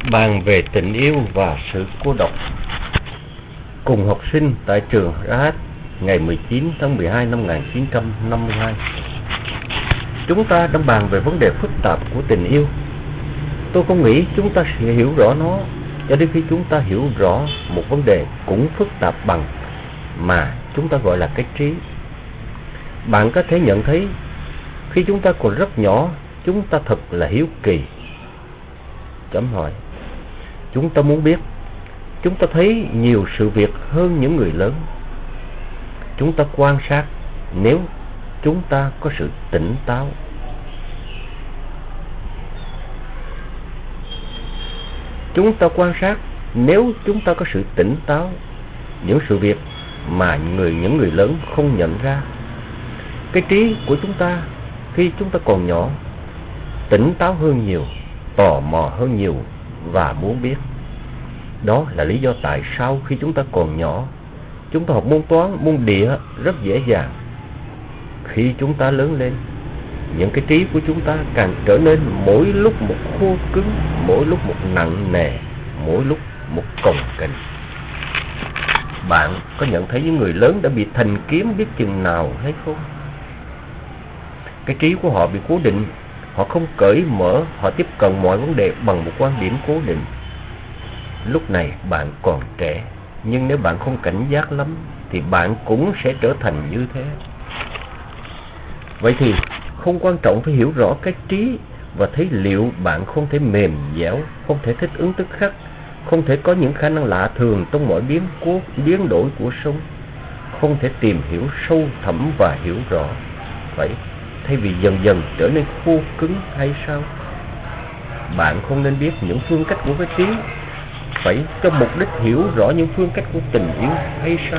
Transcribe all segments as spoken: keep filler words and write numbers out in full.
Bàn về tình yêu và sự cô độc. Cùng học sinh tại trường rờ hát ngày mười chín tháng mười hai năm một nghìn chín trăm năm mươi hai. Chúng ta đang bàn về vấn đề phức tạp của tình yêu. Tôi không nghĩ chúng ta sẽ hiểu rõ nó cho đến khi chúng ta hiểu rõ một vấn đề cũng phức tạp bằng mà chúng ta gọi là cái trí. Bạn có thể nhận thấy khi chúng ta còn rất nhỏ, chúng ta thật là hiếu kỳ. Chấm hỏi. Chúng ta muốn biết. Chúng ta thấy nhiều sự việc hơn những người lớn. Chúng ta quan sát nếu chúng ta có sự tỉnh táo. Chúng ta quan sát nếu chúng ta có sự tỉnh táo những sự việc mà người những người lớn không nhận ra. Cái trí của chúng ta khi chúng ta còn nhỏ tỉnh táo hơn nhiều, tò mò hơn nhiều và muốn biết. Đó là lý do tại sao khi chúng ta còn nhỏ, chúng ta học môn toán, môn địa rất dễ dàng. Khi chúng ta lớn lên, những cái trí của chúng ta càng trở nên mỗi lúc một khô cứng, mỗi lúc một nặng nề, mỗi lúc một cồng kềnh. Bạn có nhận thấy những người lớn đã bị thành kiếm biết chừng nào hay không? Cái trí của họ bị cố định, họ không cởi mở, họ tiếp cận mọi vấn đề bằng một quan điểm cố định. Lúc này bạn còn trẻ, nhưng nếu bạn không cảnh giác lắm thì bạn cũng sẽ trở thành như thế. Vậy thì không quan trọng phải hiểu rõ cái trí và thấy liệu bạn không thể mềm dẻo, không thể thích ứng tức khắc, không thể có những khả năng lạ thường trong mọi biến cố biến đổi của sống, không thể tìm hiểu sâu thẳm và hiểu rõ. Vậy thay vì dần dần trở nên khô cứng hay sao? Bạn không nên biết những phương cách của cái trí phải cho mục đích hiểu rõ những phương cách của tình yêu hay sao?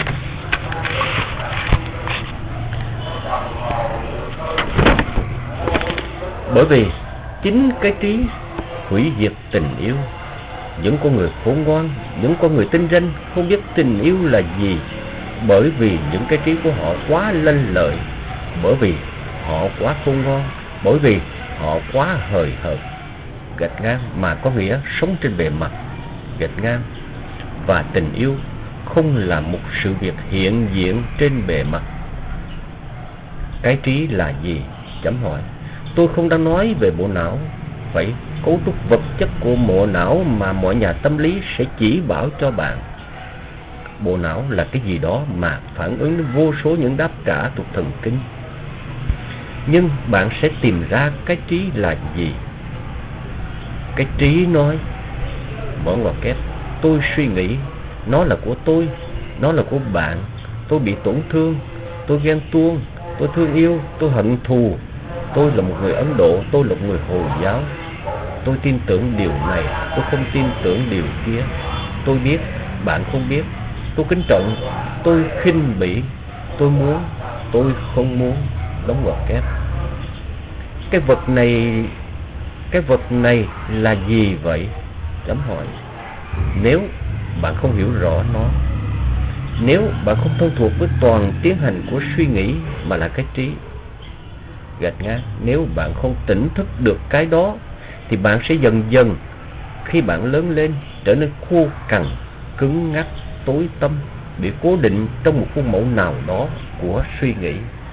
Bởi vì chính cái trí hủy diệt tình yêu. Những con người khôn ngoan, những con người tinh ranh không biết tình yêu là gì, bởi vì những cái trí của họ quá lanh lợi, bởi vì họ quá khôn ngoan, bởi vì họ quá hời hợt. Gạch ngang mà có nghĩa sống trên bề mặt, gạch ngang. Và tình yêu không là một sự việc hiện diện trên bề mặt. Cái trí là gì? Chấm hỏi. Tôi không đang nói về bộ não, vậy cấu trúc vật chất của bộ não mà mọi nhà tâm lý sẽ chỉ bảo cho bạn. Bộ não là cái gì đó mà phản ứng đến vô số những đáp trả thuộc thần kinh. Nhưng bạn sẽ tìm ra cái trí là gì. Cái trí nói, mở ngoặc kép, tôi suy nghĩ, nó là của tôi, nó là của bạn, tôi bị tổn thương, tôi ghen tuông, tôi thương yêu, tôi hận thù, tôi là một người Ấn Độ, tôi là một người Hồi giáo, tôi tin tưởng điều này, tôi không tin tưởng điều kia, tôi biết, bạn không biết, tôi kính trọng, tôi khinh bỉ, tôi muốn, tôi không muốn, đóng ngoặc kép. Cái vật này, cái vật này là gì vậy? Chấm hỏi. Nếu bạn không hiểu rõ nó, nếu bạn không thông thuộc với toàn tiến hành của suy nghĩ mà là cái trí, gạch ngang, nếu bạn không tỉnh thức được cái đó thì bạn sẽ dần dần khi bạn lớn lên trở nên khô cằn, cứng ngắc, tối tăm, bị cố định trong một khuôn mẫu nào đó của suy nghĩ.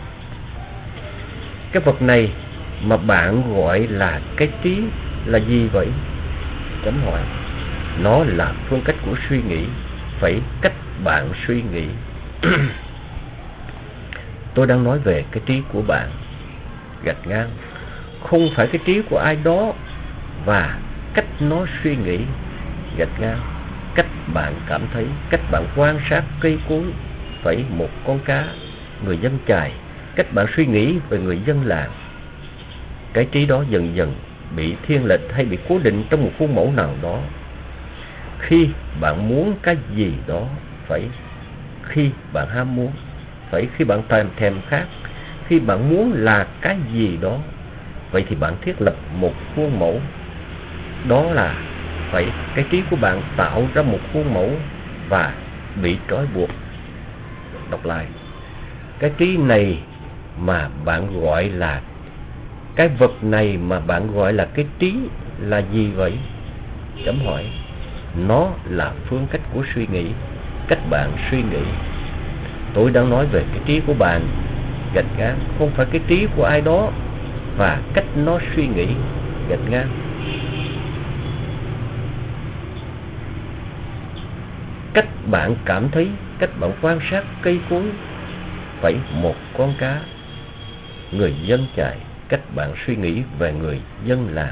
Cái vật này mà bạn gọi là cái trí là gì vậy? Chấm hỏi. Nó là phương cách của suy nghĩ, phải cách bạn suy nghĩ. Tôi đang nói về cái trí của bạn, gạch ngang, không phải cái trí của ai đó, và cách nó suy nghĩ, gạch ngang, cách bạn cảm thấy, cách bạn quan sát cây cối, phải một con cá, người dân chài, cách bạn suy nghĩ về người dân làng. Cái trí đó dần dần bị thiên lệch hay bị cố định trong một khuôn mẫu nào đó. Khi bạn muốn cái gì đó, phải khi bạn ham muốn, phải khi bạn thèm thèm khát, khi bạn muốn là cái gì đó, vậy thì bạn thiết lập một khuôn mẫu. Đó là phải cái trí của bạn tạo ra một khuôn mẫu và bị trói buộc. Đọc lại. Cái trí này mà bạn gọi là, cái vật này mà bạn gọi là cái trí là gì vậy? Chấm hỏi. Nó là phương cách của suy nghĩ, cách bạn suy nghĩ. Tôi đang nói về cái trí của bạn, gạch ngang, không phải cái trí của ai đó, và cách nó suy nghĩ, gạch ngang. Cách bạn cảm thấy, cách bạn quan sát cây cối, phải một con cá. Người dân chài, cách bạn suy nghĩ về người dân làng.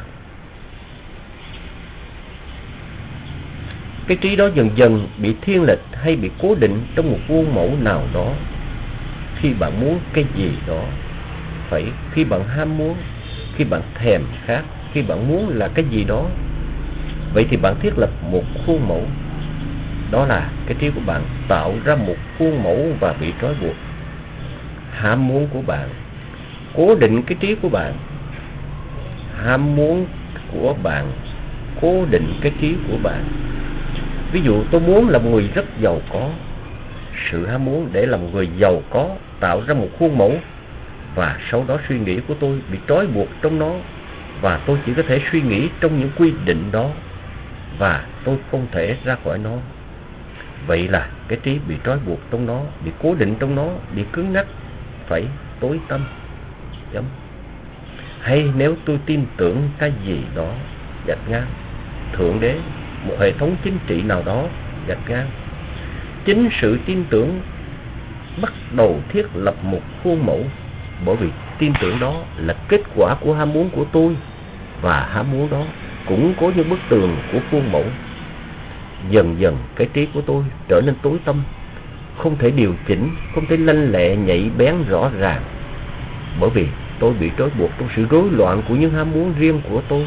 Cái trí đó dần dần bị thiên lệch hay bị cố định trong một khuôn mẫu nào đó. Khi bạn muốn cái gì đó, phải khi bạn ham muốn, khi bạn thèm khát, khi bạn muốn là cái gì đó, vậy thì bạn thiết lập một khuôn mẫu. Đó là cái trí của bạn tạo ra một khuôn mẫu và bị trói buộc. Ham muốn của bạn cố định cái trí của bạn. Ham muốn của bạn cố định cái trí của bạn. Ví dụ tôi muốn là một người rất giàu có. Sự ham muốn để làm người giàu có tạo ra một khuôn mẫu, và sau đó suy nghĩ của tôi bị trói buộc trong nó, và tôi chỉ có thể suy nghĩ trong những quy định đó, và tôi không thể ra khỏi nó. Vậy là cái trí bị trói buộc trong nó, bị cố định trong nó, bị cứng nhắc, phải tối tâm. Chấm. Hay nếu tôi tin tưởng cái gì đó, gạch ngang, Thượng Đế, một hệ thống chính trị nào đó, gạch ngang, chính sự tin tưởng bắt đầu thiết lập một khuôn mẫu, bởi vì tin tưởng đó là kết quả của ham muốn của tôi, và ham muốn đó cũng có những bức tường của khuôn mẫu. Dần dần cái trí của tôi trở nên tối tâm, không thể điều chỉnh, không thể lanh lẹ, nhạy bén, rõ ràng, bởi vì tôi bị trói buộc trong sự rối loạn của những ham muốn riêng của tôi.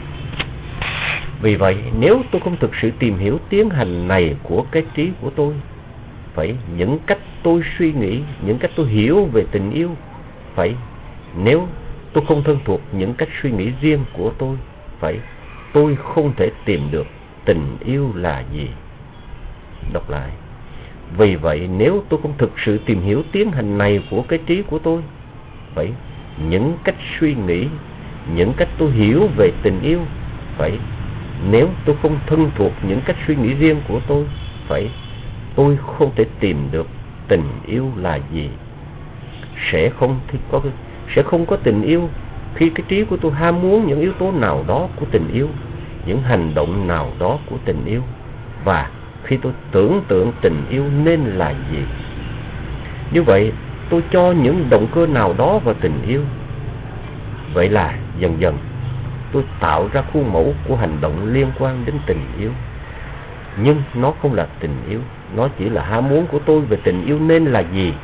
Vì vậy, nếu tôi không thực sự tìm hiểu tiến hành này của cái trí của tôi, phải những cách tôi suy nghĩ, những cách tôi hiểu về tình yêu, phải nếu tôi không thân thuộc những cách suy nghĩ riêng của tôi, phải tôi không thể tìm được tình yêu là gì. Đọc lại. Vì vậy, nếu tôi không thực sự tìm hiểu tiến hành này của cái trí của tôi, phải những cách suy nghĩ, những cách tôi hiểu về tình yêu, phải nếu tôi không thân thuộc những cách suy nghĩ riêng của tôi, phải tôi không thể tìm được tình yêu là gì. Sẽ không có sẽ không có tình yêu khi cái trí của tôi ham muốn những yếu tố nào đó của tình yêu, những hành động nào đó của tình yêu, và khi tôi tưởng tượng tình yêu nên là gì. Như vậy, tôi cho những động cơ nào đó vào tình yêu. Vậy là dần dần tôi tạo ra khuôn mẫu của hành động liên quan đến tình yêu. Nhưng nó không là tình yêu, nó chỉ là ham muốn của tôi về tình yêu nên là gì.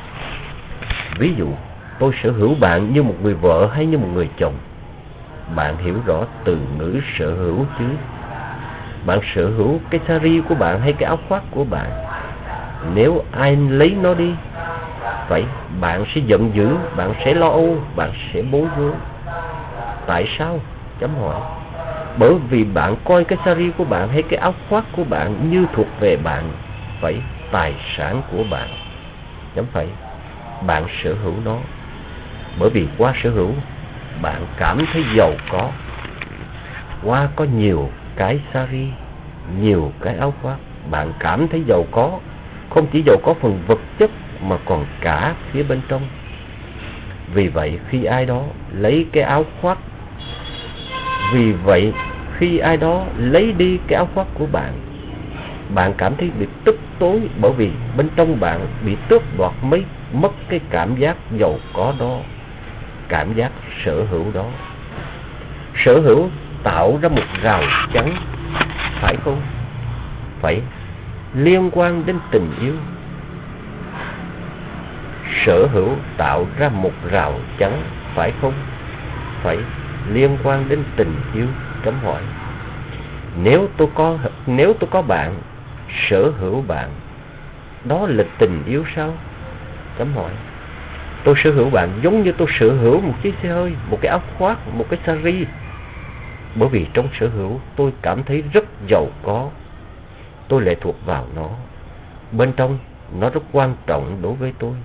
Ví dụ, tôi sở hữu bạn như một người vợ hay như một người chồng. Bạn hiểu rõ từ ngữ sở hữu chứ? Bạn sở hữu cái sari của bạn hay cái áo khoác của bạn. Nếu ai lấy nó đi, vậy bạn sẽ giận dữ, bạn sẽ lo âu, bạn sẽ bối rối. Tại sao? Chấm hỏi. Bởi vì bạn coi cái sari của bạn hay cái áo khoác của bạn như thuộc về bạn, phải tài sản của bạn. Chấm phẩy. Bạn sở hữu nó. Bởi vì qua sở hữu, bạn cảm thấy giàu có. Qua có nhiều cái sari, nhiều cái áo khoác, bạn cảm thấy giàu có. Không chỉ giàu có phần vật chất mà còn cả phía bên trong. Vì vậy khi ai đó lấy cái áo khoác Vì vậy khi ai đó lấy đi cái áo khoác của bạn, bạn cảm thấy bị tức tối, bởi vì bên trong bạn bị tước đoạt mấy mất cái cảm giác giàu có đó, cảm giác sở hữu đó. Sở hữu tạo ra một rào chắn, phải không? Phải liên quan đến tình yêu. Sở hữu tạo ra một rào chắn, phải không? Phải liên quan đến tình yêu. Chấm hỏi. Nếu tôi có nếu tôi có bạn, sở hữu bạn, đó là tình yêu sao? Chấm hỏi. Tôi sở hữu bạn giống như tôi sở hữu một chiếc xe hơi, một cái áo khoác, một cái sari. Bởi vì trong sở hữu tôi cảm thấy rất giàu có, tôi lệ thuộc vào nó. Bên trong nó rất quan trọng đối với tôi.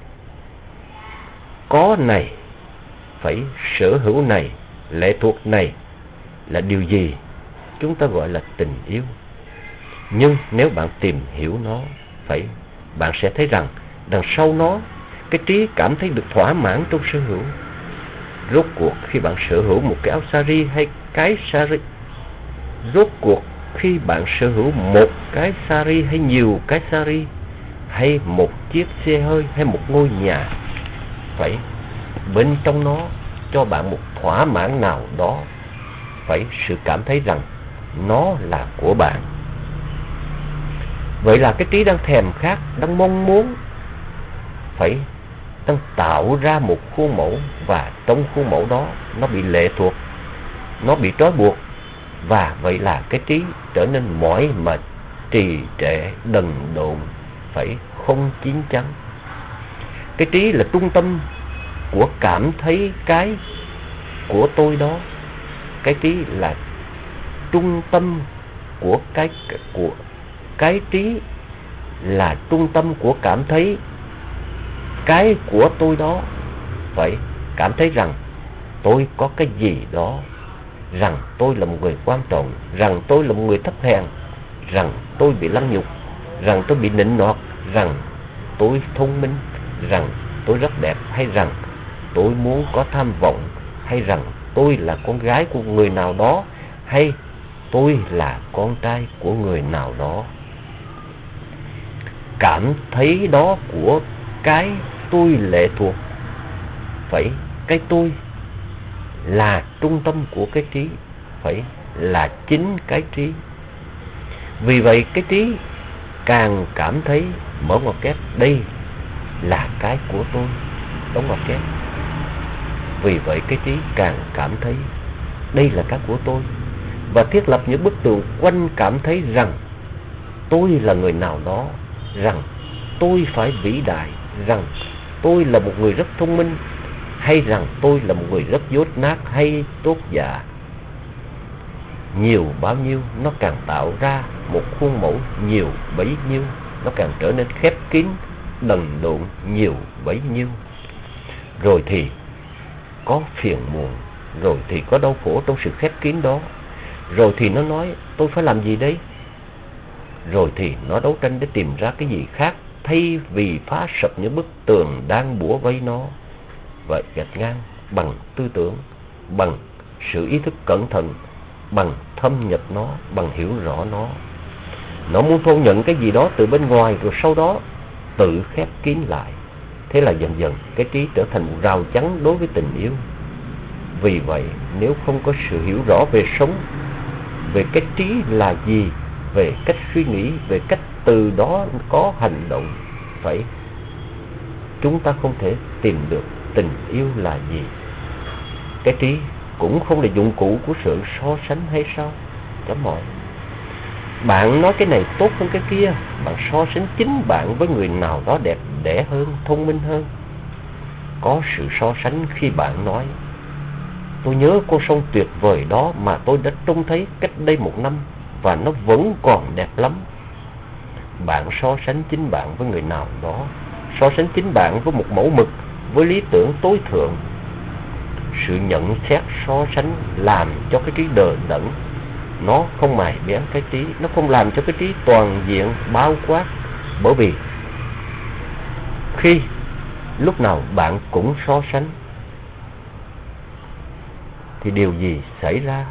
Có này, phải sở hữu này, lệ thuộc này là điều gì? chúng ta gọi là tình yêu. Nhưng nếu bạn tìm hiểu nó, phải, bạn sẽ thấy rằng đằng sau nó, cái trí cảm thấy được thỏa mãn trong sở hữu. Rốt cuộc khi bạn sở hữu một cái áo sari hay cái sari, rốt cuộc khi bạn sở hữu một cái sari hay nhiều cái sari, hay một chiếc xe hơi hay một ngôi nhà, phải, bên trong nó cho bạn một thỏa mãn nào đó, phải, sự cảm thấy rằng nó là của bạn. Vậy là cái trí đang thèm khát, đang mong muốn, phải, đang tạo ra một khuôn mẫu, và trong khuôn mẫu đó nó bị lệ thuộc, nó bị trói buộc, và vậy là cái trí trở nên mỏi mệt, trì trệ, đần độn, phải, không chín chắn. Cái trí là trung tâm của cảm thấy cái của tôi đó. Cái trí là trung tâm của cái của cái trí là trung tâm của cảm thấy cái của tôi đó. Phải, cảm thấy rằng tôi có cái gì đó, rằng tôi là một người quan trọng, rằng tôi là một người thấp hèn, rằng tôi bị lăng nhục, rằng tôi bị nịnh nọt, rằng tôi thông minh, rằng tôi rất đẹp, hay rằng tôi muốn có tham vọng, hay rằng tôi là con gái của người nào đó, hay tôi là con trai của người nào đó. Cảm thấy đó của cái tôi lệ thuộc, phải, cái tôi là trung tâm của cái trí, phải, là chính cái trí. Vì vậy cái trí càng cảm thấy, mở ngoặc kép, đây là cái của tôi, đóng ngoặc kép. Vì vậy cái trí càng cảm thấy đây là cái của tôi, và thiết lập những bức tường quanh cảm thấy rằng tôi là người nào đó, rằng tôi phải vĩ đại, rằng tôi là một người rất thông minh, hay rằng tôi là một người rất dốt nát hay tốt dạ. Nhiều bao nhiêu nó càng tạo ra một khuôn mẫu nhiều bấy nhiêu, nó càng trở nên khép kín, đần độn nhiều bấy nhiêu. Rồi thì có phiền muộn, rồi thì có đau khổ trong sự khép kín đó. Rồi thì nó nói tôi phải làm gì đấy. Rồi thì nó đấu tranh để tìm ra cái gì khác, thay vì phá sập những bức tường đang bủa vây nó. Vậy gạch ngang bằng tư tưởng, bằng sự ý thức cẩn thận, bằng thâm nhập nó, bằng hiểu rõ nó. Nó muốn thu nhận cái gì đó từ bên ngoài, rồi sau đó tự khép kín lại. Thế là dần dần cái trí trở thành một rào chắn đối với tình yêu. Vì vậy nếu không có sự hiểu rõ về sống, về cái trí là gì, về cách suy nghĩ, về cách từ đó có hành động, phải, chúng ta không thể tìm được tình yêu là gì. Cái trí cũng không là dụng cụ của sự so sánh hay sao? Chấm hỏi. Bạn nói cái này tốt hơn cái kia, bạn so sánh chính bạn với người nào đó đẹp đẽ hơn, thông minh hơn. Có sự so sánh khi bạn nói tôi nhớ con sông tuyệt vời đó mà tôi đã trông thấy cách đây một năm, và nó vẫn còn đẹp lắm. Bạn so sánh chính bạn với người nào đó, so sánh chính bạn với một mẫu mực, với lý tưởng tối thượng. Sự nhận xét so sánh làm cho cái trí đờ đẫn, nó không mài bén cái trí, nó không làm cho cái trí toàn diện bao quát. Bởi vì khi lúc nào bạn cũng so sánh thì điều gì xảy ra?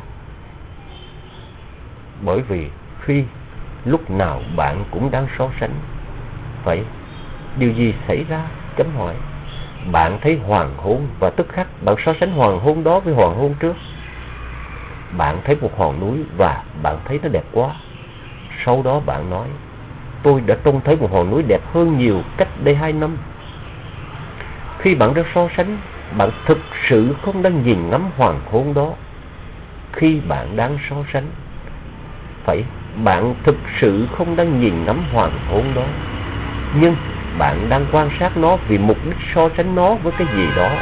Bởi vì khi lúc nào bạn cũng đang so sánh, vậy điều gì xảy ra? Chấm hỏi. Bạn thấy hoàng hôn và tức khắc bạn so sánh hoàng hôn đó với hoàng hôn trước. Bạn thấy một hòn núi và bạn thấy nó đẹp quá. Sau đó bạn nói tôi đã trông thấy một hòn núi đẹp hơn nhiều cách đây hai năm. Khi bạn đang so sánh, bạn thực sự không đang nhìn ngắm hoàng hôn đó. Khi bạn đang so sánh, phải, bạn thực sự không đang nhìn ngắm hoàng hôn đó, nhưng bạn đang quan sát nó vì mục đích so sánh nó với cái gì đó.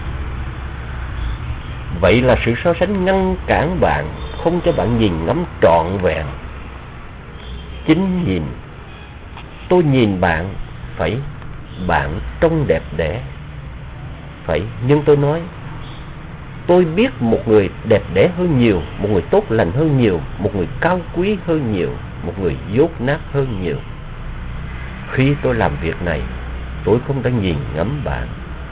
Vậy là sự so sánh ngăn cản bạn, không cho bạn nhìn ngắm trọn vẹn. Chính nhìn, tôi nhìn bạn, phải, bạn trông đẹp đẽ, phải, nhưng tôi nói Tôi biết một người đẹp đẽ hơn nhiều, một người tốt lành hơn nhiều, một người cao quý hơn nhiều, một người dốt nát hơn nhiều. Khi tôi làm việc này, tôi không đang nhìn ngắm bạn.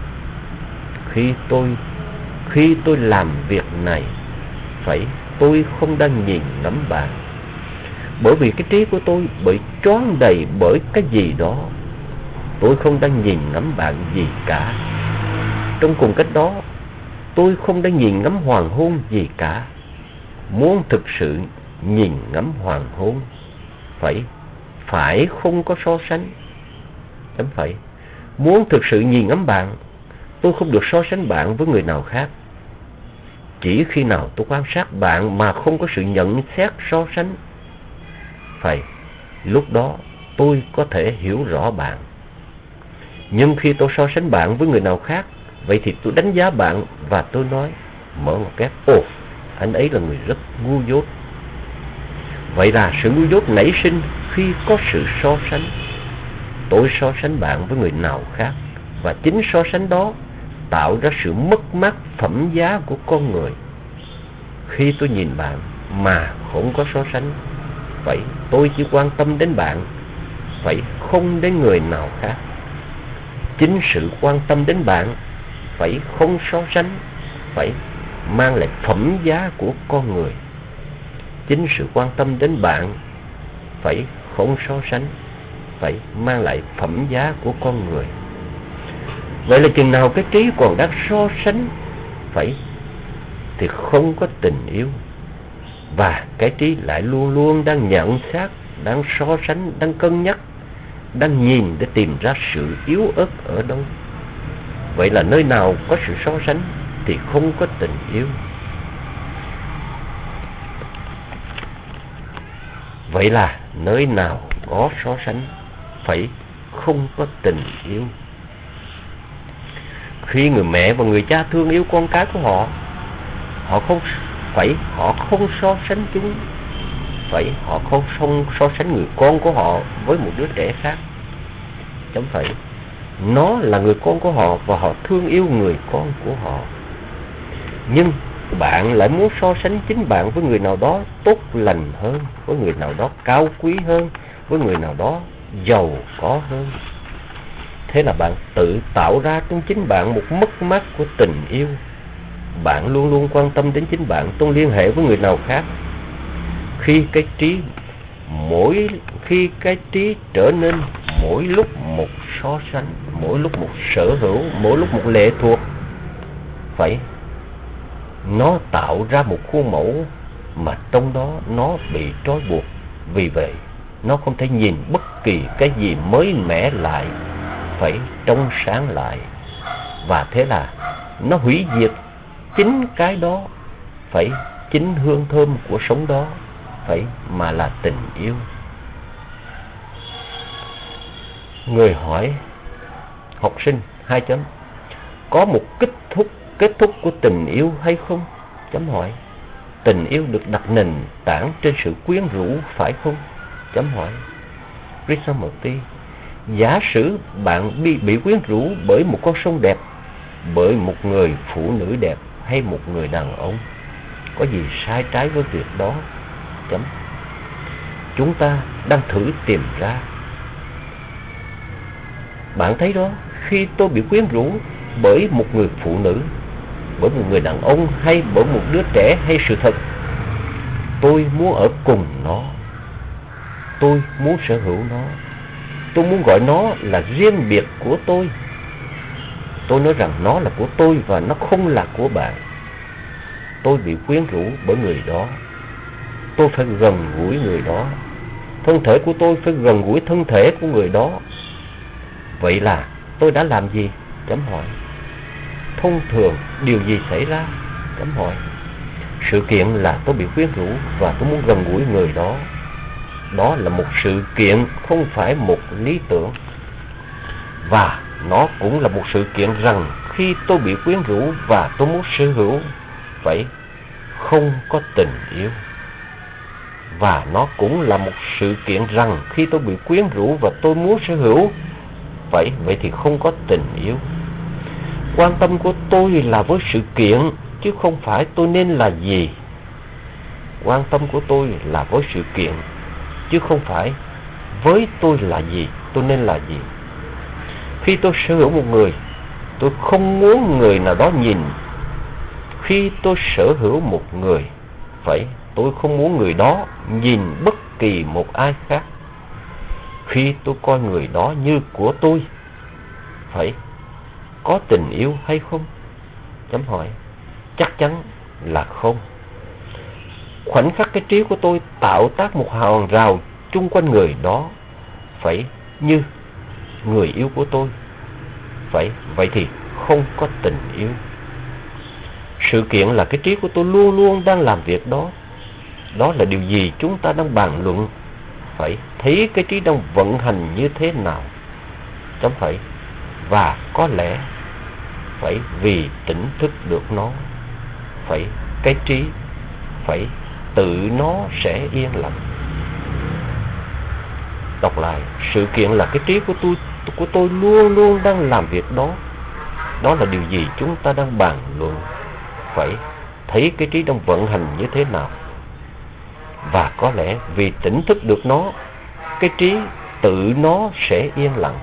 Khi tôi khi tôi làm việc này, phải tôi không đang nhìn ngắm bạn. Bởi vì cái trí của tôi bị choáng đầy bởi cái gì đó. Tôi không đang nhìn ngắm bạn gì cả. Trong cùng cách đó, tôi không đang nhìn ngắm hoàng hôn gì cả. Muốn thực sự nhìn ngắm hoàng hôn, phải phải không có so sánh. Chấm phẩy. Muốn thực sự nhìn ngắm bạn, tôi không được so sánh bạn với người nào khác. Chỉ khi nào tôi quan sát bạn mà không có sự nhận xét so sánh, phải, lúc đó tôi có thể hiểu rõ bạn. Nhưng khi tôi so sánh bạn với người nào khác, vậy thì tôi đánh giá bạn và tôi nói mở một cái, ồ, anh ấy là người rất ngu dốt. Vậy là sự ngu dốt nảy sinh khi có sự so sánh. Tôi so sánh bạn với người nào khác, và chính so sánh đó tạo ra sự mất mát phẩm giá của con người. Khi tôi nhìn bạn mà không có so sánh, vậy tôi chỉ quan tâm đến bạn, vậy không đến người nào khác. Chính sự quan tâm đến bạn, phải không so sánh, phải mang lại phẩm giá của con người. Chính sự quan tâm đến bạn, phải không so sánh, phải mang lại phẩm giá của con người. Vậy là chừng nào cái trí còn đang so sánh, phải, thì không có tình yêu. Và cái trí lại luôn luôn đang nhận xét, đang so sánh, đang cân nhắc, đang nhìn để tìm ra sự yếu ớt ở đâu. Vậy là nơi nào có sự so sánh thì không có tình yêu. Vậy là nơi nào có so sánh, phải không có tình yêu. Khi người mẹ và người cha thương yêu con cái của họ, họ không phải họ không so sánh chúng, phải họ không so, so sánh người con của họ với một đứa trẻ khác. Chấm phẩy. Nó là người con của họ và họ thương yêu người con của họ. Nhưng bạn lại muốn so sánh chính bạn với người nào đó tốt lành hơn, với người nào đó cao quý hơn, với người nào đó giàu có hơn. Thế là bạn tự tạo ra trong chính bạn một mất mát của tình yêu. Bạn luôn luôn quan tâm đến chính bạn trong liên hệ với người nào khác. Khi cái trí mỗi khi cái trí trở nên mỗi lúc một so sánh, mỗi lúc một sở hữu, mỗi lúc một lệ thuộc, phải, nó tạo ra một khuôn mẫu mà trong đó nó bị trói buộc. Vì vậy nó không thể nhìn bất kỳ cái gì mới mẻ lại, phải trong sáng lại. Và thế là nó hủy diệt chính cái đó, phải, chính hương thơm của sống đó, phải, mà là tình yêu. Người hỏi học sinh hai chấm có một kết thúc kết thúc của tình yêu hay không? Chấm hỏi. Tình yêu được đặt nền tảng trên sự quyến rũ phải không? Chấm hỏi. Krishnamurti, giả sử bạn bị bị quyến rũ bởi một con sông đẹp, bởi một người phụ nữ đẹp hay một người đàn ông, có gì sai trái với việc đó? Chấm. Chúng ta đang thử tìm ra. Bạn thấy đó, khi tôi bị quyến rũ bởi một người phụ nữ, bởi một người đàn ông hay bởi một đứa trẻ hay sự thật, tôi muốn ở cùng nó, tôi muốn sở hữu nó, tôi muốn gọi nó là riêng biệt của tôi. Tôi nói rằng nó là của tôi và nó không là của bạn. Tôi bị quyến rũ bởi người đó, tôi phải gần gũi người đó, thân thể của tôi phải gần gũi thân thể của người đó. Vậy là tôi đã làm gì? Chấm hỏi. Thông thường điều gì xảy ra? Chấm hỏi. Sự kiện là tôi bị quyến rũ và tôi muốn gần gũi người đó. Đó là một sự kiện, không phải một lý tưởng. Và nó cũng là một sự kiện rằng khi tôi bị quyến rũ và tôi muốn sở hữu, vậy không có tình yêu. Và nó cũng là một sự kiện rằng khi tôi bị quyến rũ và tôi muốn sở hữu, vậy vậy thì không có tình yêu. Quan tâm của tôi là với sự kiện chứ không phải tôi nên là gì. Quan tâm của tôi là với sự kiện, chứ không phải với tôi là gì, tôi nên là gì. Khi tôi sở hữu một người, tôi không muốn người nào đó nhìn. Khi tôi sở hữu một người, phải, tôi không muốn người đó nhìn bất kỳ một ai khác. Khi tôi coi người đó như của tôi, phải, có tình yêu hay không? Chấm hỏi. Chắc chắn là không. Khoảnh khắc cái trí của tôi tạo tác một hàng rào chung quanh người đó, phải, như người yêu của tôi, phải, vậy thì không có tình yêu. Sự kiện là cái trí của tôi luôn luôn đang làm việc đó. Đó là điều gì chúng ta đang bàn luận, phải, thấy cái trí đang vận hành như thế nào, chấm phải. Và có lẽ, phải, vì tỉnh thức được nó, phải, cái trí, phải, tự nó sẽ yên lặng. Đọc lại, sự kiện là cái trí của tôi của tôi luôn luôn đang làm việc đó. Đó là điều gì chúng ta đang bàn luận, phải, thấy cái trí đang vận hành như thế nào. Và có lẽ vì tỉnh thức được nó, cái trí tự nó sẽ yên lặng.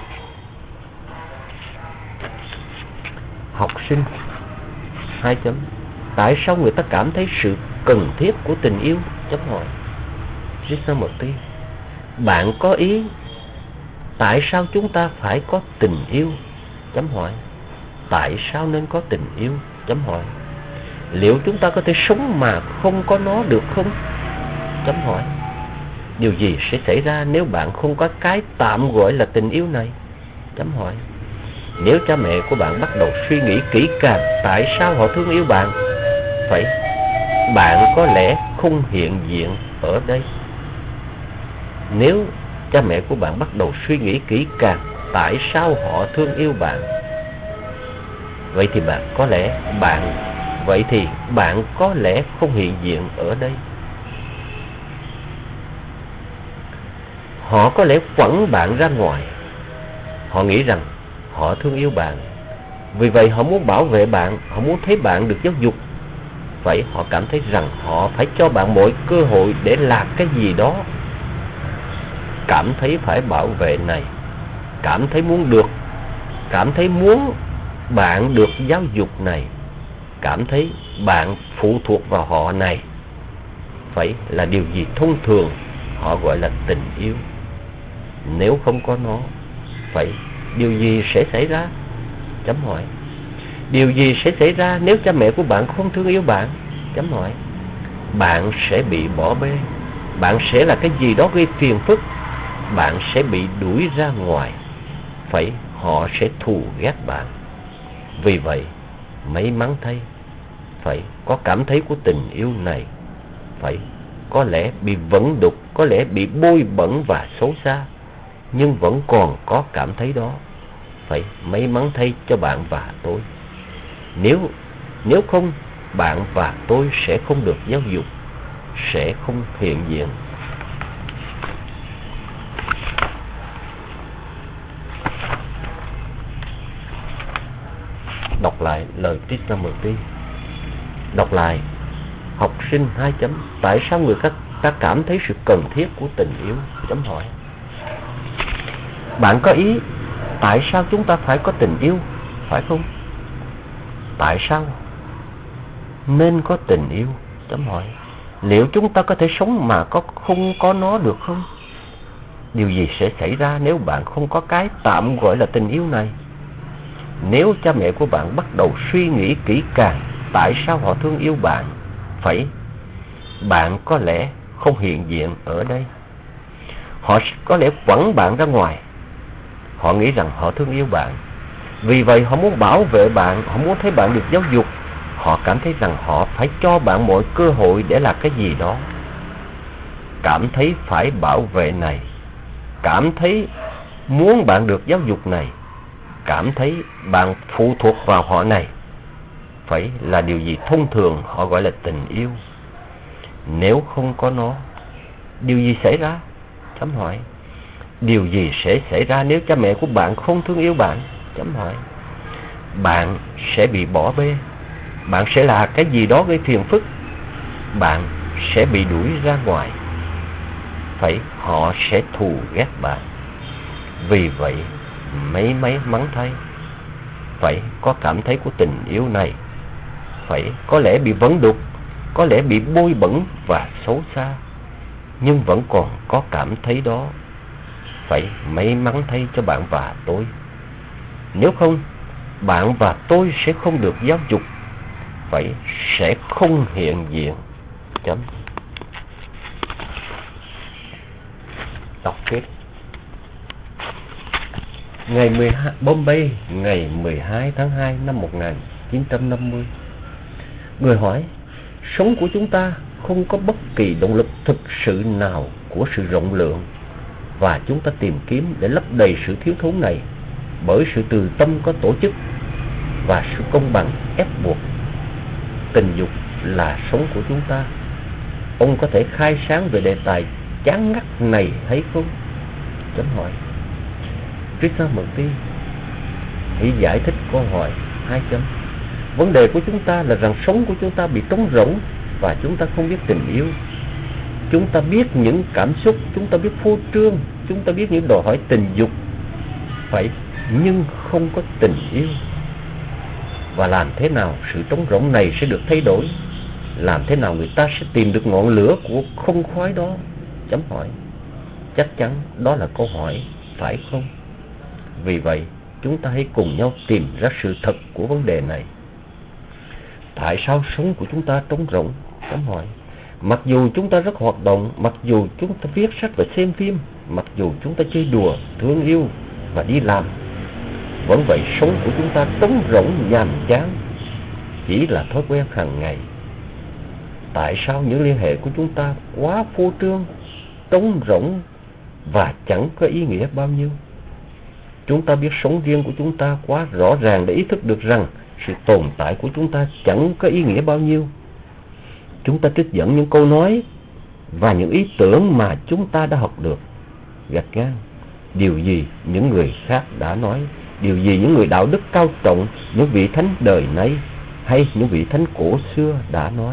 Học sinh hai chấm. Tại sao người ta cảm thấy sự cần thiết của tình yêu? Chấm hỏi. Krishnamurti, bạn có ý tại sao chúng ta phải có tình yêu? Chấm hỏi. Tại sao nên có tình yêu? Chấm hỏi. Liệu chúng ta có thể sống mà không có nó được không? Chấm hỏi. Điều gì sẽ xảy ra nếu bạn không có cái tạm gọi là tình yêu này? Chấm hỏi. Nếu cha mẹ của bạn bắt đầu suy nghĩ kỹ càng tại sao họ thương yêu bạn, phải, bạn có lẽ không hiện diện ở đây. Nếu cha mẹ của bạn bắt đầu suy nghĩ kỹ càng tại sao họ thương yêu bạn, vậy thì bạn có lẽ bạn vậy thì bạn có lẽ không hiện diện ở đây. Họ có lẽ quẳng bạn ra ngoài. Họ nghĩ rằng họ thương yêu bạn, vì vậy họ muốn bảo vệ bạn, họ muốn thấy bạn được giáo dục. Vậy họ cảm thấy rằng họ phải cho bạn mọi cơ hội để làm cái gì đó. Cảm thấy phải bảo vệ này, cảm thấy muốn được, cảm thấy muốn bạn được giáo dục này, cảm thấy bạn phụ thuộc vào họ này, phải, là điều gì thông thường họ gọi là tình yêu. Nếu không có nó, phải, điều gì sẽ xảy ra? Chấm hỏi. Điều gì sẽ xảy ra nếu cha mẹ của bạn không thương yêu bạn? Chấm hỏi. Bạn sẽ bị bỏ bê. Bạn sẽ là cái gì đó gây phiền phức. Bạn sẽ bị đuổi ra ngoài. Phải, họ sẽ thù ghét bạn. Vì vậy, may mắn thay, phải, có cảm thấy của tình yêu này, phải, có lẽ bị vẫn đục, có lẽ bị bôi bẩn và xấu xa, nhưng vẫn còn có cảm thấy đó. Phải, may mắn thay cho bạn và tôi. Nếu Nếu không, bạn và tôi sẽ không được giáo dục, sẽ không hiện diện. Đọc lại lời Krishnamurti. Đọc lại. Học sinh hai chấm. Tại sao người ta, ta cảm thấy sự cần thiết của tình yêu? Chấm hỏi. Bạn có ý tại sao chúng ta phải có tình yêu, phải không? Tại sao nên có tình yêu? Chấm hỏi. Liệu chúng ta có thể sống mà có không có nó được không? Điều gì sẽ xảy ra nếu bạn không có cái tạm gọi là tình yêu này? Nếu cha mẹ của bạn bắt đầu suy nghĩ kỹ càng tại sao họ thương yêu bạn, phải, bạn có lẽ không hiện diện ở đây. Họ có lẽ quẳng bạn ra ngoài. Họ nghĩ rằng họ thương yêu bạn, vì vậy họ muốn bảo vệ bạn, họ muốn thấy bạn được giáo dục. Họ cảm thấy rằng họ phải cho bạn mọi cơ hội để làm cái gì đó. Cảm thấy phải bảo vệ này, cảm thấy muốn bạn được giáo dục này, cảm thấy bạn phụ thuộc vào họ này, phải, là điều gì thông thường họ gọi là tình yêu. Nếu không có nó, điều gì xảy ra? Chấm hỏi. Điều gì sẽ xảy ra nếu cha mẹ của bạn không thương yêu bạn? Chấm hỏi. Bạn sẽ bị bỏ bê. bạn sẽ là cái gì đó gây phiền phức, bạn sẽ bị đuổi ra ngoài, phải họ sẽ thù ghét bạn. Vì vậy mấy mấy mắng thay, phải có cảm thấy của tình yêu này, phải có lẽ bị vấn đục, có lẽ bị bôi bẩn và xấu xa, nhưng vẫn còn có cảm thấy đó. Phải may mắn thay cho bạn và tôi. Nếu không, bạn và tôi sẽ không được giáo dục, phải sẽ không hiện diện. Chấm. Đọc kết. Ngày mười hai, Bombay, ngày mười hai tháng hai năm một nghìn chín trăm năm mươi. Người hỏi, sống của chúng ta không có bất kỳ động lực thực sự nào của sự rộng lượng, và chúng ta tìm kiếm để lấp đầy sự thiếu thốn này bởi sự từ tâm có tổ chức và sự công bằng ép buộc. Tình dục là sống của chúng ta. Ông có thể khai sáng về đề tài chán ngắt này hay không? Chấm hỏi. Krishnamurti hãy giải thích câu hỏi. Hai chấm. Vấn đề của chúng ta là rằng sống của chúng ta bị trống rỗng và chúng ta không biết tình yêu. Chúng ta biết những cảm xúc, chúng ta biết phô trương, chúng ta biết những đòi hỏi tình dục, phải, nhưng không có tình yêu. Và làm thế nào sự trống rỗng này sẽ được thay đổi? Làm thế nào người ta sẽ tìm được ngọn lửa của không khói đó? Chấm hỏi. Chắc chắn đó là câu hỏi, phải không? Vì vậy, chúng ta hãy cùng nhau tìm ra sự thật của vấn đề này. Tại sao sống của chúng ta trống rỗng? Chấm hỏi. Mặc dù chúng ta rất hoạt động, mặc dù chúng ta viết sách và xem phim, mặc dù chúng ta chơi đùa, thương yêu và đi làm, vẫn vậy sống của chúng ta trống rỗng nhàm chán, chỉ là thói quen hàng ngày. Tại sao những liên hệ của chúng ta quá phô trương, trống rỗng và chẳng có ý nghĩa bao nhiêu? Chúng ta biết sống riêng của chúng ta quá rõ ràng để ý thức được rằng sự tồn tại của chúng ta chẳng có ý nghĩa bao nhiêu. Chúng ta trích dẫn những câu nói và những ý tưởng mà chúng ta đã học được, gạch ngang điều gì những người khác đã nói, điều gì những người đạo đức cao trọng, những vị thánh đời nay hay những vị thánh cổ xưa đã nói.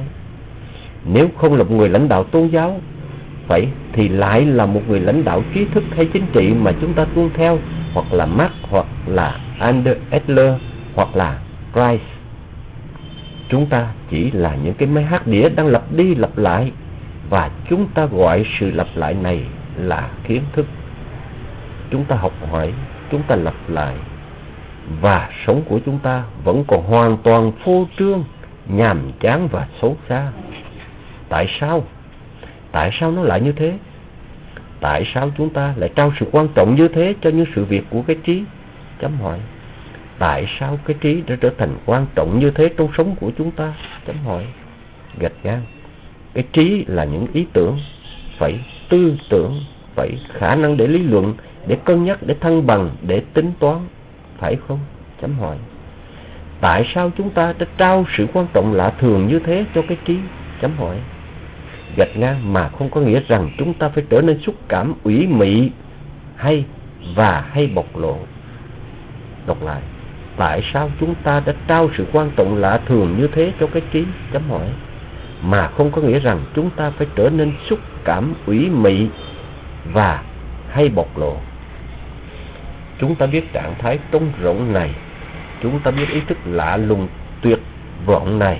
Nếu không là một người lãnh đạo tôn giáo, vậy thì lại là một người lãnh đạo trí thức hay chính trị mà chúng ta tuân theo, hoặc là Marx, hoặc là Adler, hoặc là Christ. Chúng ta chỉ là những cái máy hát đĩa đang lặp đi lặp lại, và chúng ta gọi sự lặp lại này là kiến thức. Chúng ta học hỏi, chúng ta lặp lại, và sống của chúng ta vẫn còn hoàn toàn phô trương, nhàm chán và xấu xa. Tại sao? Tại sao nó lại như thế? Tại sao chúng ta lại trao sự quan trọng như thế cho những sự việc của cái trí? Chấm hỏi. Tại sao cái trí đã trở thành quan trọng như thế trong sống của chúng ta? Chấm hỏi. Gạch ngang. Cái trí là những ý tưởng, phải tư tưởng, phải khả năng để lý luận, để cân nhắc, để thăng bằng, để tính toán, phải không? Chấm hỏi. Tại sao chúng ta đã trao sự quan trọng lạ thường như thế cho cái trí? Chấm hỏi. Gạch ngang, mà không có nghĩa rằng chúng ta phải trở nên xúc cảm ủy mị hay và hay bộc lộ. Đọc lại. Tại sao chúng ta đã trao sự quan trọng lạ thường như thế cho cái trí? Chấm hỏi. Mà không có nghĩa rằng chúng ta phải trở nên xúc cảm ủy mị và hay bộc lộ. Chúng ta biết trạng thái trống rỗng này, chúng ta biết ý thức lạ lùng tuyệt vọng này.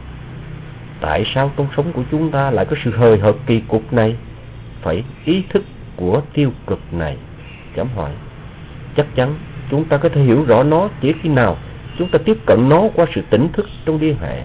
Tại sao trong sống của chúng ta lại có sự hời hợt kỳ cục này, phải ý thức của tiêu cực này? Chấm hỏi. Chắc chắn chúng ta có thể hiểu rõ nó chỉ khi nào chúng ta tiếp cận nó qua sự tỉnh thức trong liên hệ.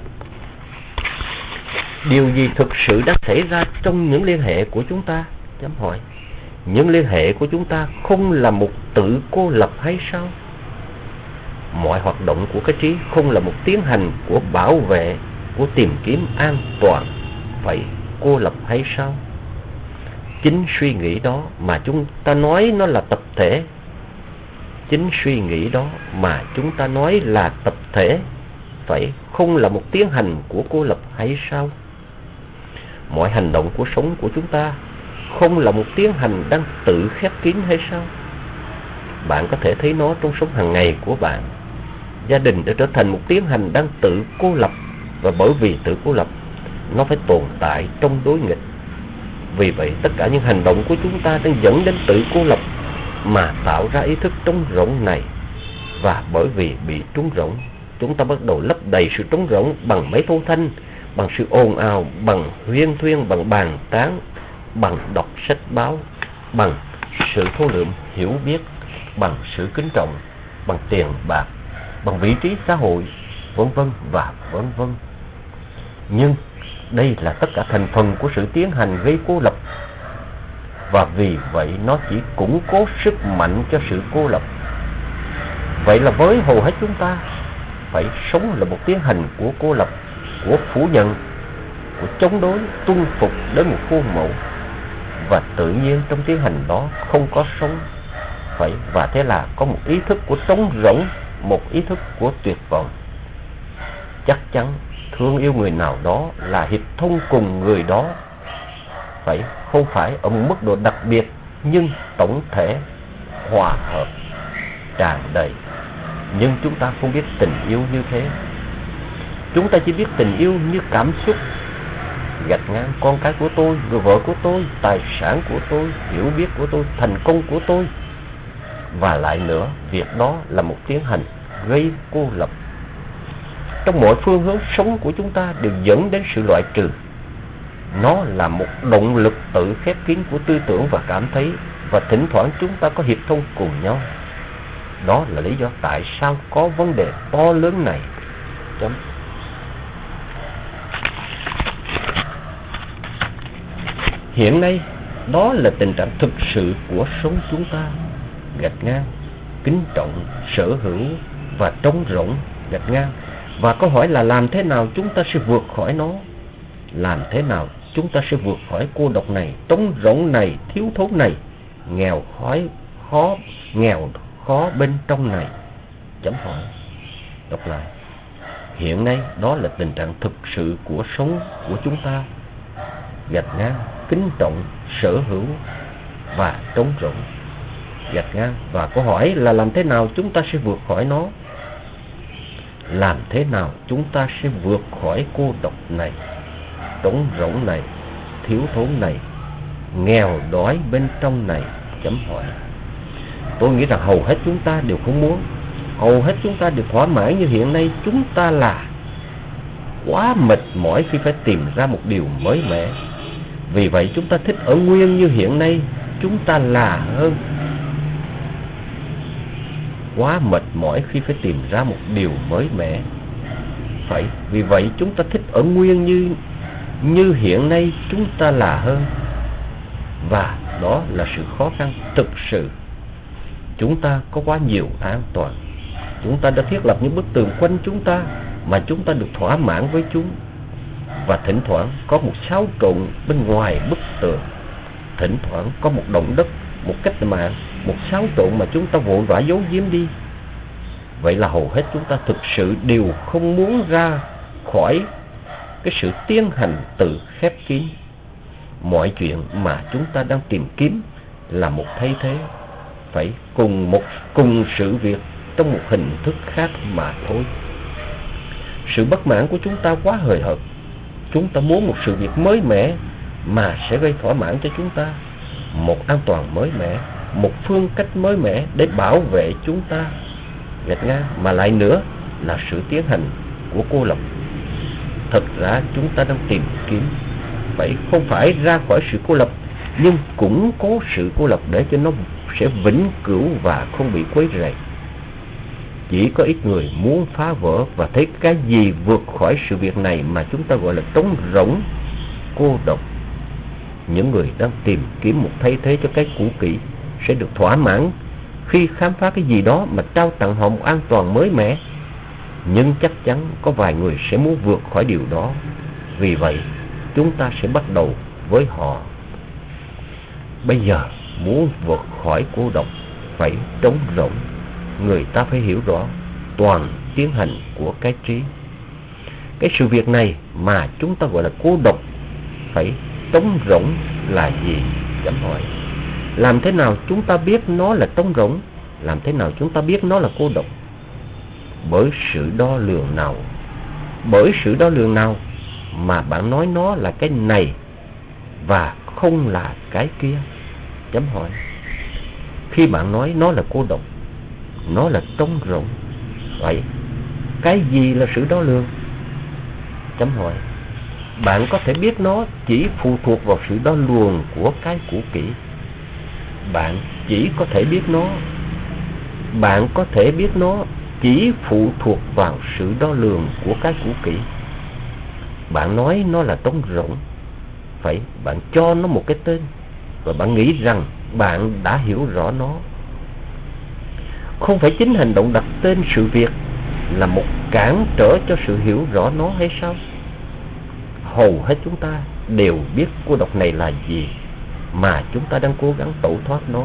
Điều gì thực sự đã xảy ra trong những liên hệ của chúng ta? Chấm hỏi. Những liên hệ của chúng ta không là một tự cô lập hay sao? Mọi hoạt động của cái trí không là một tiến hành của bảo vệ, của tìm kiếm an toàn, phải cô lập hay sao? Chính suy nghĩ đó mà chúng ta nói nó là tập thể. Chính suy nghĩ đó mà chúng ta nói là tập thể, phải không là một tiến hành của cô lập hay sao? Mọi hành động của sống của chúng ta không là một tiến hành đang tự khép kín hay sao? Bạn có thể thấy nó trong sống hàng ngày của bạn. Gia đình đã trở thành một tiến hành đang tự cô lập, và bởi vì tự cô lập, nó phải tồn tại trong đối nghịch. Vì vậy tất cả những hành động của chúng ta đang dẫn đến tự cô lập mà tạo ra ý thức trống rỗng này. Và bởi vì bị trống rỗng, chúng ta bắt đầu lấp đầy sự trống rỗng bằng mấy phong thanh, bằng sự ồn ào, bằng huyên thuyên, bằng bàn tán, bằng đọc sách báo, bằng sự thô lượm hiểu biết, bằng sự kính trọng, bằng tiền bạc, bằng vị trí xã hội, vân vân và vân vân. Nhưng đây là tất cả thành phần của sự tiến hành gây cô lập, và vì vậy nó chỉ củng cố sức mạnh cho sự cô lập. Vậy là với hầu hết chúng ta, phải sống là một tiến hành của cô lập, của phủ nhận, của chống đối, tuân phục đến một khuôn mẫu. Và tự nhiên trong tiến hành đó không có sống, phải, và thế là có một ý thức của trống rỗng, một ý thức của tuyệt vọng. Chắc chắn thương yêu người nào đó là hiệp thông cùng người đó, phải, không phải ở một mức độ đặc biệt, nhưng tổng thể hòa hợp tràn đầy. Nhưng chúng ta không biết tình yêu như thế. Chúng ta chỉ biết tình yêu như cảm xúc, gạch ngang con cái của tôi, người vợ của tôi, tài sản của tôi, hiểu biết của tôi, thành công của tôi. Và lại nữa, việc đó là một tiến hành gây cô lập. Trong mọi phương hướng sống của chúng ta đều dẫn đến sự loại trừ. Nó là một động lực tự khép kín của tư tưởng và cảm thấy, và thỉnh thoảng chúng ta có hiệp thông cùng nhau. Đó là lý do tại sao có vấn đề to lớn này. Chấm. Hiện nay, đó là tình trạng thực sự của sống chúng ta. Gạch ngang, kính trọng, sở hữu và trống rỗng, gạch ngang. Và câu hỏi là làm thế nào chúng ta sẽ vượt khỏi nó? Làm thế nào chúng ta sẽ vượt khỏi cô độc này, trống rỗng này, thiếu thốn này, nghèo khói, khó, nghèo khó bên trong này? Chấm hỏi. Đọc lại. Hiện nay đó là tình trạng thực sự của sống của chúng ta. Gạch ngang, kính trọng, sở hữu và trống rỗng, gạch ngang. Và câu hỏi là làm thế nào chúng ta sẽ vượt khỏi nó? Làm thế nào chúng ta sẽ vượt khỏi cô độc này, trống rỗng này, thiếu thốn này, nghèo đói bên trong này? Chấm hỏi. Tôi nghĩ rằng hầu hết chúng ta đều không muốn, hầu hết chúng ta đều thỏa mãn như hiện nay. Chúng ta là quá mệt mỏi khi phải tìm ra một điều mới mẻ. Vì vậy chúng ta thích ở nguyên như hiện nay. Chúng ta là hơn. Quá mệt mỏi khi phải tìm ra một điều mới mẻ. Phải, vì vậy chúng ta thích ở nguyên như như hiện nay. Chúng ta là hơn. Và đó là sự khó khăn thực sự. Chúng ta có quá nhiều an toàn. Chúng ta đã thiết lập những bức tường quanh chúng ta mà chúng ta được thỏa mãn với chúng. Và thỉnh thoảng có một xáo trộn bên ngoài bức tường. Thỉnh thoảng có một động đất, một cách mạng, một xáo trộn mà chúng ta vội vã giấu giếm đi. Vậy là hầu hết chúng ta thực sự đều không muốn ra khỏi cái sự tiến hành tự khép kín. Mọi chuyện mà chúng ta đang tìm kiếm là một thay thế, phải cùng một cùng sự việc trong một hình thức khác mà thôi. Sự bất mãn của chúng ta quá hời hợt. Chúng ta muốn một sự việc mới mẻ mà sẽ gây thỏa mãn cho chúng ta, một an toàn mới mẻ, một phương cách mới mẻ để bảo vệ chúng ta, gạch ngang. Mà lại nữa là sự tiến hành của cô lập. Thật ra chúng ta đang tìm kiếm, phải không phải ra khỏi sự cô lập, nhưng củng cố sự cô lập để cho nó sẽ vĩnh cửu và không bị quấy rầy. Chỉ có ít người muốn phá vỡ và thấy cái gì vượt khỏi sự việc này mà chúng ta gọi là trống rỗng, cô độc. Những người đang tìm kiếm một thay thế cho cái cũ kỹ sẽ được thỏa mãn khi khám phá cái gì đó mà trao tặng họ một an toàn mới mẻ. Nhưng chắc chắn có vài người sẽ muốn vượt khỏi điều đó. Vì vậy chúng ta sẽ bắt đầu với họ. Bây giờ muốn vượt khỏi cô độc, phải trống rỗng, người ta phải hiểu rõ toàn tiến hành của cái trí. Cái sự việc này mà chúng ta gọi là cô độc, phải trống rỗng là gì? Chấm hỏi. Làm thế nào chúng ta biết nó là trống rỗng? Làm thế nào chúng ta biết nó là cô độc? Bởi sự đo lường nào bởi sự đo lường nào mà bạn nói nó là cái này và không là cái kia? Chấm hỏi. Khi bạn nói nó là cô độc, nó là trống rỗng, vậy cái gì là sự đo lường? Chấm hỏi. Bạn có thể biết nó chỉ phụ thuộc vào sự đo lường của cái cũ kỹ. Bạn chỉ có thể biết nó Bạn có thể biết nó chỉ phụ thuộc vào sự đo lường của cái cũ kỹ. Bạn nói nó là trống rỗng, phải, bạn cho nó một cái tên, và bạn nghĩ rằng bạn đã hiểu rõ nó. Không phải chính hành động đặt tên sự việc là một cản trở cho sự hiểu rõ nó hay sao? Hầu hết chúng ta đều biết cô độc này là gì mà chúng ta đang cố gắng tẩu thoát nó.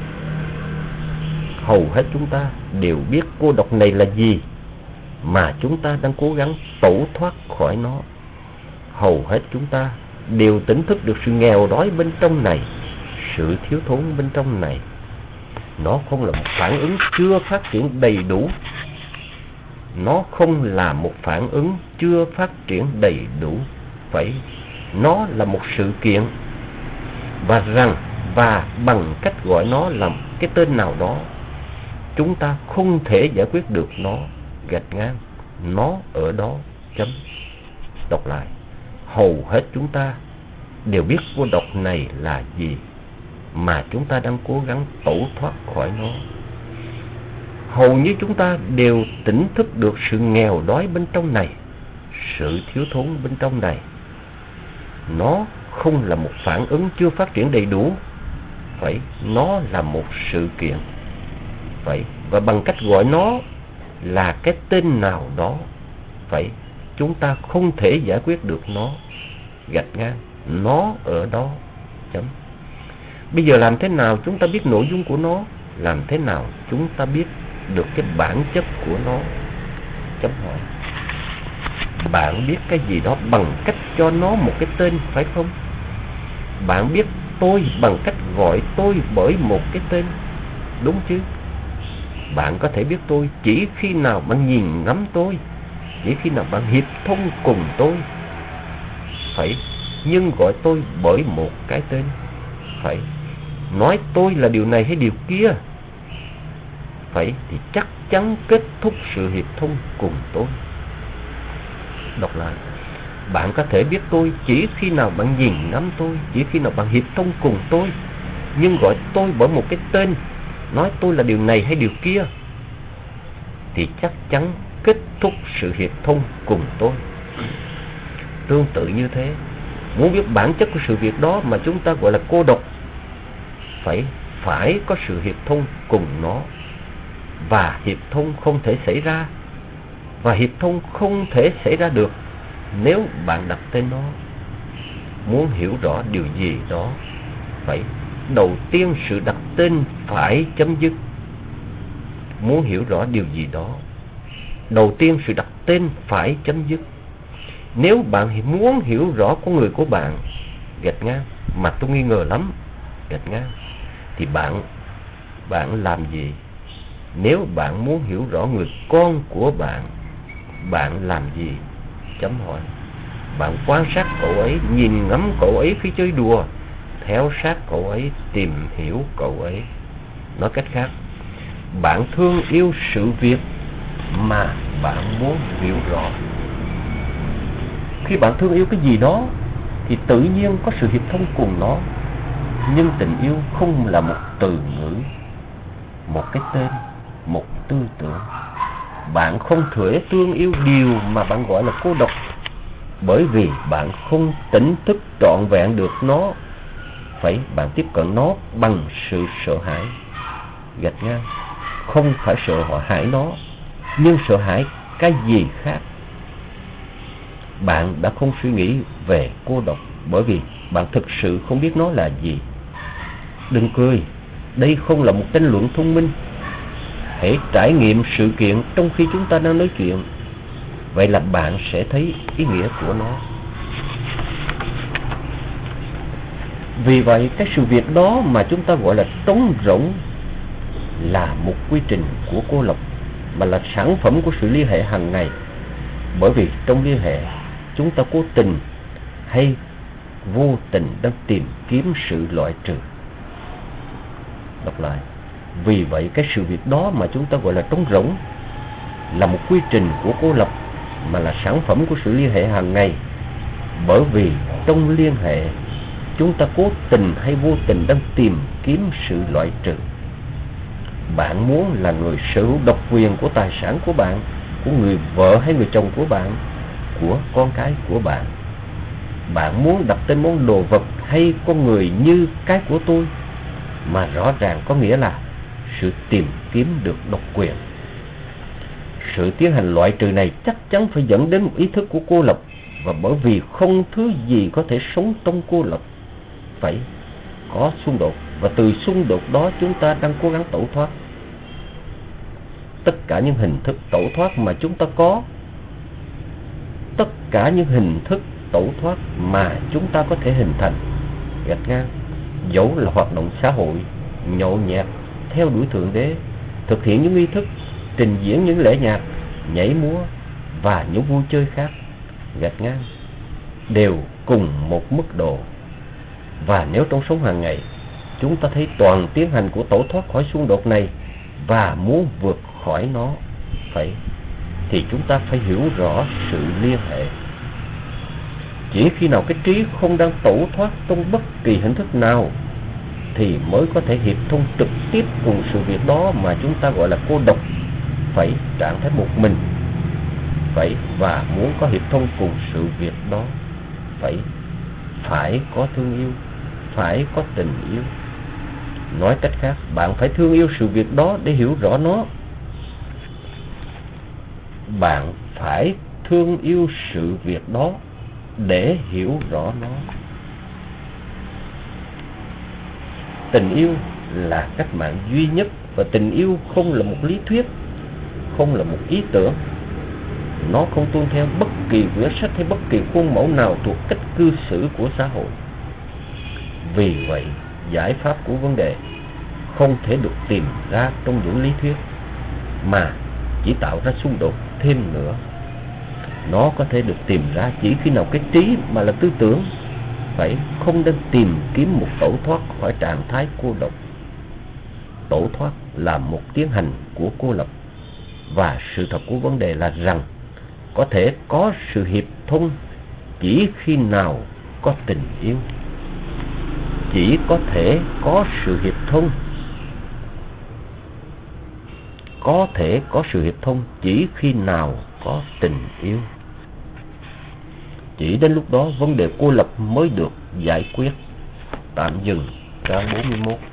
Hầu hết chúng ta đều biết cô độc này là gì mà chúng ta đang cố gắng tẩu thoát khỏi nó. Hầu hết chúng ta đều tỉnh thức được sự nghèo đói bên trong này, sự thiếu thốn bên trong này. Nó không là một phản ứng chưa phát triển đầy đủ. Nó không là một phản ứng chưa phát triển đầy đủ. Vậy, nó là một sự kiện. Và rằng, và bằng cách gọi nó là cái tên nào đó, chúng ta không thể giải quyết được nó. Gạch ngang, nó ở đó, chấm. Đọc lại. Hầu hết chúng ta đều biết cô độc này là gì mà chúng ta đang cố gắng tẩu thoát khỏi nó. Hầu như chúng ta đều tỉnh thức được sự nghèo đói bên trong này, sự thiếu thốn bên trong này. Nó không là một phản ứng chưa phát triển đầy đủ. Phải, nó là một sự kiện. Vậy, và bằng cách gọi nó là cái tên nào đó, vậy, chúng ta không thể giải quyết được nó. Gạch ngang, nó ở đó, chấm. Bây giờ làm thế nào chúng ta biết nội dung của nó? Làm thế nào chúng ta biết được cái bản chất của nó? Chấm hỏi. Bạn biết cái gì đó bằng cách cho nó một cái tên, phải không? Bạn biết tôi bằng cách gọi tôi bởi một cái tên, đúng chứ? Bạn có thể biết tôi chỉ khi nào bạn nhìn ngắm tôi, chỉ khi nào bạn hiệp thông cùng tôi, phải, nhưng gọi tôi bởi một cái tên, phải, nói tôi là điều này hay điều kia, phải, thì chắc chắn kết thúc sự hiệp thông cùng tôi. Đọc lại. Bạn có thể biết tôi chỉ khi nào bạn nhìn ngắm tôi, chỉ khi nào bạn hiệp thông cùng tôi, nhưng gọi tôi bởi một cái tên, nói tôi là điều này hay điều kia, thì chắc chắn kết thúc sự hiệp thông cùng tôi. Tương tự như thế, muốn biết bản chất của sự việc đó mà chúng ta gọi là cô độc, phải phải có sự hiệp thông cùng nó. Và hiệp thông không thể xảy ra, và hiệp thông không thể xảy ra được nếu bạn đặt tên nó. Muốn hiểu rõ điều gì đó, phải, đầu tiên sự đặt tên phải chấm dứt. Muốn hiểu rõ điều gì đó, đầu tiên sự đặt tên phải chấm dứt. Nếu bạn muốn hiểu rõ con người của bạn, gạch ngang, mà tôi nghi ngờ lắm, gạch ngang, thì bạn bạn làm gì? Nếu bạn muốn hiểu rõ người con của bạn, bạn làm gì? Chấm hỏi. Bạn quan sát cậu ấy, nhìn ngắm cậu ấy khi chơi đùa, theo sát cậu ấy, tìm hiểu cậu ấy. Nói cách khác, bạn thương yêu sự việc mà bạn muốn hiểu rõ. Khi bạn thương yêu cái gì đó thì tự nhiên có sự hiệp thông cùng nó. Nhưng tình yêu không là một từ ngữ, một cái tên, một tư tưởng. Bạn không thể thương yêu điều mà bạn gọi là cô độc, bởi vì bạn không tỉnh thức trọn vẹn được nó. Phải, bạn tiếp cận nó bằng sự sợ hãi. Gạch ngang, không phải sợ hãi nó, nhưng sợ hãi cái gì khác. Bạn đã không suy nghĩ về cô độc bởi vì bạn thực sự không biết nó là gì. Đừng cười, đây không là một tranh luận thông minh. Hãy trải nghiệm sự kiện trong khi chúng ta đang nói chuyện, vậy là bạn sẽ thấy ý nghĩa của nó. Vì vậy, cái sự việc đó mà chúng ta gọi là trống rỗng là một quy trình của cô lập, mà là sản phẩm của sự liên hệ hàng ngày Bởi vì trong liên hệ, chúng ta cố tình hay vô tình đang tìm kiếm sự loại trừ. Đọc lại. Vì vậy cái sự việc đó mà chúng ta gọi là trống rỗng là một quy trình của cô lập, mà là sản phẩm của sự liên hệ hàng ngày. Bởi vì trong liên hệ, chúng ta cố tình hay vô tình đang tìm kiếm sự loại trừ. Bạn muốn là người sở hữu độc quyền của tài sản của bạn, của người vợ hay người chồng của bạn, của con cái của bạn. Bạn muốn đặt tên món đồ vật hay con người như cái của tôi, mà rõ ràng có nghĩa là sự tìm kiếm được độc quyền. Sự tiến hành loại trừ này chắc chắn phải dẫn đến một ý thức của cô lập, và bởi vì không thứ gì có thể sống trong cô lập, phải có xung đột, và từ xung đột đó chúng ta đang cố gắng tẩu thoát. Tất cả những hình thức tẩu thoát mà chúng ta có, tất cả những hình thức tẩu thoát mà chúng ta có thể hình thành, gạch ngang, dẫu là hoạt động xã hội, nhậu nhẹt, theo đuổi Thượng Đế, thực hiện những nghi thức, trình diễn những lễ nhạc, nhảy múa và những vui chơi khác, gạch ngang, đều cùng một mức độ. Và nếu trong sống hàng ngày chúng ta thấy toàn tiến hành của tẩu thoát khỏi xung đột này và muốn vượt khỏi nó, phải thì chúng ta phải hiểu rõ sự liên hệ. Chỉ khi nào cái trí không đang tẩu thoát trong bất kỳ hình thức nào thì mới có thể hiệp thông trực tiếp cùng sự việc đó mà chúng ta gọi là cô độc, phải trạng thái một mình, phải và muốn có hiệp thông cùng sự việc đó, phải phải có thương yêu, phải có tình yêu. Nói cách khác, bạn phải thương yêu sự việc đó để hiểu rõ nó. Bạn phải thương yêu sự việc đó để hiểu rõ nó. Tình yêu là cách mạng duy nhất, và tình yêu không là một lý thuyết, không là một ý tưởng. Nó không tuân theo bất kỳ quyển sách hay bất kỳ khuôn mẫu nào thuộc cách cư xử của xã hội. Vì vậy, giải pháp của vấn đề không thể được tìm ra trong những lý thuyết, mà chỉ tạo ra xung đột thêm nữa. Nó có thể được tìm ra chỉ khi nào cái trí mà là tư tưởng phải không đang tìm kiếm một tẩu thoát khỏi trạng thái cô độc. Tẩu thoát là một tiến hành của cô lập, và sự thật của vấn đề là rằng có thể có sự hiệp thông chỉ khi nào có tình yêu. Chỉ có thể có sự hiệp thông Có thể có sự hiệp thông chỉ khi nào có tình yêu. Chỉ đến lúc đó vấn đề cô lập mới được giải quyết. Tạm dừng trang bốn mươi mốt.